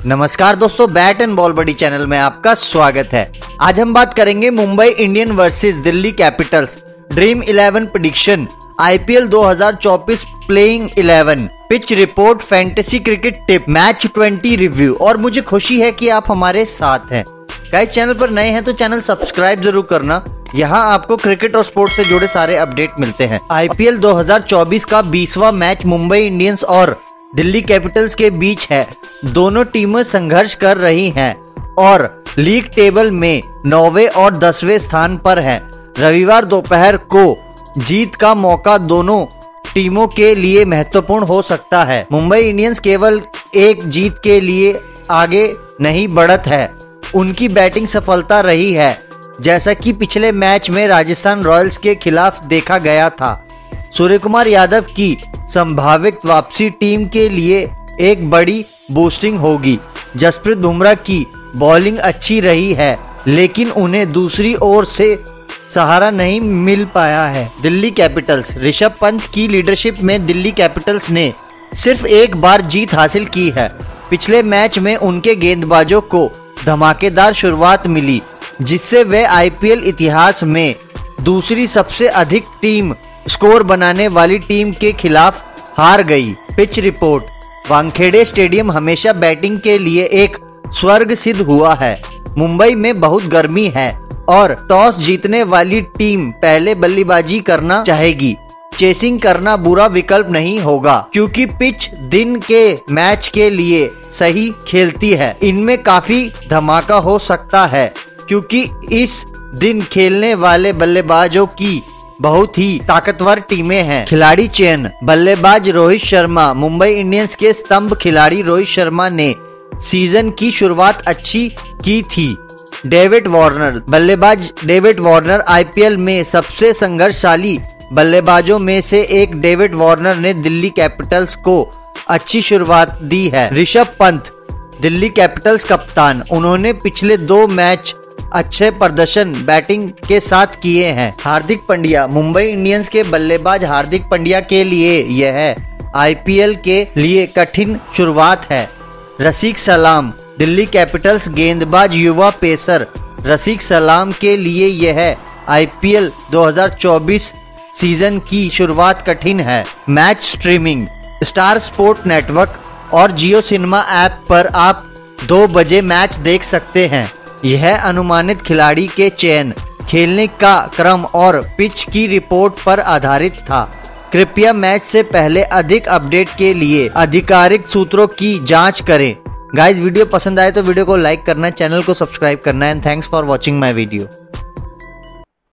नमस्कार दोस्तों, bat and ball buddy channel में आपका स्वागत है। आज हम बात करेंगे Mumbai Indian versus Delhi Capitals Dream 11 prediction, IPL 2024 playing 11, pitch report, fantasy cricket tip, match 20 review. और मुझे खुशी है कि आप हमारे साथ हैं। गाइस, चैनल पर नए हैं तो चैनल सब्सक्राइब जरूर करना। यहाँ आपको क्रिकेट और स्पोर्ट्स से जुड़े सारे अपडेट मिलते हैं। आईपीएल 2024 का 20वां मैच मुंबई इंडियंस और दिल्ली कैपिटल्स के बीच है। दोनों टीमें संघर्ष कर रही हैं और लीग टेबल में 9वें और 10वें स्थान पर हैं। रविवार दोपहर को जीत का मौका दोनों टीमों के लिए महत्वपूर्ण हो सकता है। मुंबई इंडियंस केवल एक जीत के लिए आगे नहीं बढ़त है, उनकी बैटिंग सफलता रही है, जैसा कि पिछले मैच में राजस्थान रॉयल्स के खिलाफ देखा गया था। सूर्यकुमार यादव की संभावित वापसी टीम के लिए एक बड़ी बूस्टिंग होगी। जसप्रीत बुमराह की बॉलिंग अच्छी रही है, लेकिन उन्हें दूसरी ओर से सहारा नहीं मिल पाया है। दिल्ली कैपिटल्स, ऋषभ पंत की लीडरशिप में दिल्ली कैपिटल्स ने सिर्फ एक बार जीत हासिल की है। पिछले मैच में उनके गेंदबाजों को धमाकेदार शुरुआत मिली, जिससे वे आईपीएल इतिहास में दूसरी सबसे अधिक टीम स्कोर बनाने वाली टीम के खिलाफ हार गई। पिच रिपोर्ट, वानखेड़े स्टेडियम हमेशा बैटिंग के लिए एक स्वर्ग सिद्ध हुआ है। मुंबई में बहुत गर्मी है और टॉस जीतने वाली टीम पहले बल्लेबाजी करना चाहेगी। चेसिंग करना बुरा विकल्प नहीं होगा, क्योंकि पिच दिन के मैच के लिए सही खेलती है। इनमें काफी धमाका हो सकता है, क्योंकि इस दिन खेलने वाले बल्लेबाजों की बहुत ही ताकतवर टीमें हैं। खिलाड़ी चयन, बल्लेबाज रोहित शर्मा। मुंबई इंडियंस के स्तंभ खिलाड़ी रोहित शर्मा ने सीजन की शुरुआत अच्छी की थी। डेविड वार्नर, बल्लेबाज डेविड वार्नर आईपीएल में सबसे संघर्षशाली बल्लेबाजों में से एक डेविड वार्नर ने दिल्ली कैपिटल्स को अच्छी शुरुआत दी है। ऋषभ पंत, दिल्ली कैपिटल्स कप्तान, उन्होंने पिछले 2 मैच अच्छे प्रदर्शन बैटिंग के साथ किए हैं। हार्दिक पांड्या, मुंबई इंडियंस के बल्लेबाज हार्दिक पांड्या के लिए यह आईपीएल के लिए कठिन शुरुआत है। रशीक सलाम, दिल्ली कैपिटल्स गेंदबाज युवा पेसर रशीक सलाम के लिए यह आईपीएल 2024 सीजन की शुरुआत कठिन है। Match streaming, Star Sport Network और जियो सिनेमा ऐप पर आप 2 बजे मैच देख सकते हैं। यह अनुमानित खिलाड़ी के चयन, खेलने का क्रम और पिच की रिपोर्ट पर आधारित था। कृपया मैच से पहले अधिक अपडेट के लिए आधिकारिक सूत्रों की जांच करें। गाइस, वीडियो पसंद आए तो वीडियो को लाइक करना, चैनल को सब्सक्राइब करना and thanks for watching my video.